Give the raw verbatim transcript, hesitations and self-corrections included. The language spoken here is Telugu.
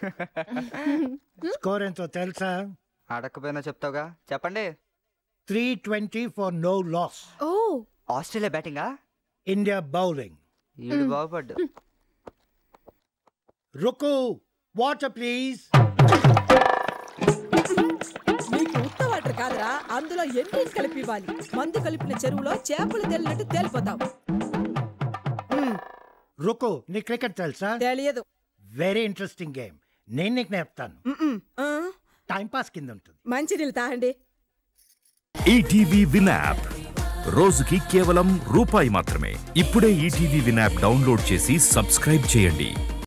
స్కోర్ ఎంతో తెలుసా? అడగకపోయినా చెప్తావుగా, చెప్పండి. Three twenty for no loss. ఓ ఆస్ట్రేలియా బ్యాటింగా? India bowling. ఈడు బాగుపడ్డు. రుకు, వాటర్ ప్లీజ్. నీకు ఉత్త వాటర్ కాదురా, అందులో ఎండిని కలిపి ఇవ్వాలి. మందు కలిపిన చెరువులో చేపలు తేలినట్టు తేలిపోతావు. రుకు, నీ క్రికెట్ తెలుసా? తెలియదు. Very interesting game. నేను నీకు నేర్పుతాను. టైం పాస్ కింద ఉంటుంది. మంచి నీళ్ళు తాగండి. ఈటీవీ విన్ యాప్ రోజుకి కేవలం రూపాయి మాత్రమే. ఇప్పుడే ఈటీవీ విన్ యాప్ డౌన్లోడ్ చేసి సబ్స్క్రైబ్ చేయండి.